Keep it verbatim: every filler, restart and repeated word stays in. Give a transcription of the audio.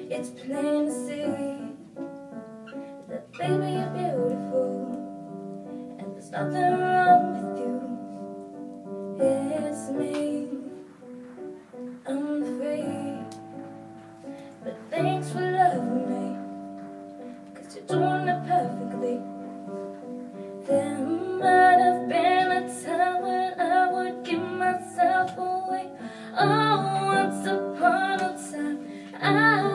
It's plain to see that baby you're beautiful, and there's nothing wrong with you. It's me, I'm afraid, but thanks for loving me, 'cause you're doing it perfectly. There might have been a time when I would give myself away. Oh, once upon a time I